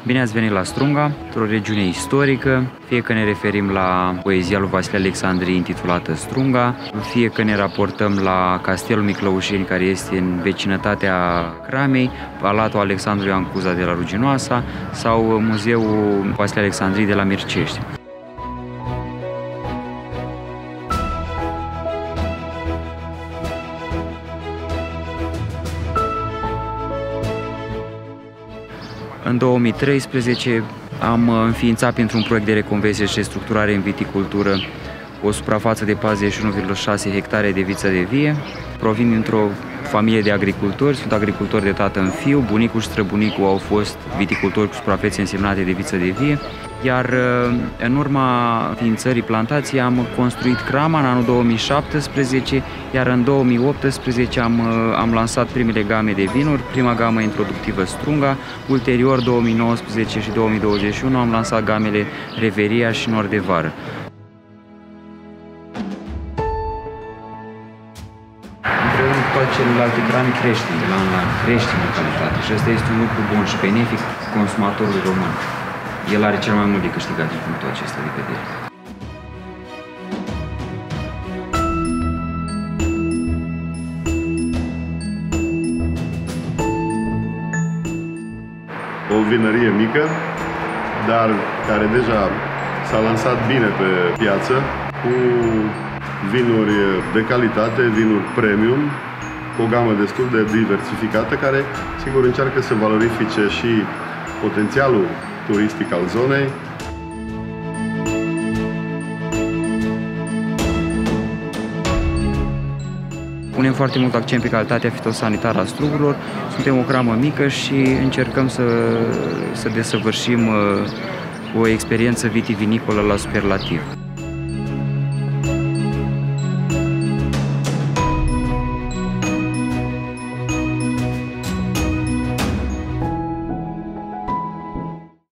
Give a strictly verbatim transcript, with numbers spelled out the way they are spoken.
Bine ați venit la Strunga, într-o regiune istorică, fie că ne referim la poezia lui Vasile Alexandrii intitulată Strunga, fie că ne raportăm la Castelul Miclăușeni, care este în vecinătatea Cramei, Palatul Alexandru Ioan Cuza de la Ruginoasa sau Muzeul Vasile Alexandrii de la Mircești. În două mii treisprezece am înființat printr-un proiect de reconversie și restructurare în viticultură o suprafață de patruzeci și unu virgulă șase hectare de viță de vie. Provin dintr-o familie de agricultori, sunt agricultori de tată în fiu, bunicul și străbunicul au fost viticultori cu suprafețe însemnate de viță de vie, iar în urma înființării plantației am construit crama în anul două mii șaptesprezece, iar în două mii optsprezece am, am lansat primele game de vinuri, prima gamă introductivă Strunga, ulterior două mii nouăsprezece și două mii douăzeci și unu am lansat gamele Reveria și Nord de Vară. Împreună cu toate celelalte crame creștem de la an la an, creștem în calitate și ăsta este un lucru bun și benefic consumatorului român. El are cel mai mult de câștigat din punctul acesta de vedere. O vinărie mică, dar care deja s-a lansat bine pe piață, cu vinuri de calitate, vinuri premium, cu o gamă destul de diversificată, care, sigur, încearcă să valorifice și potențialul turistic al zonei. Punem foarte mult accent pe calitatea fitosanitară a strugurilor. Suntem o cramă mică și încercăm să, să desăvârșim o experiență vitivinicolă la superlativ.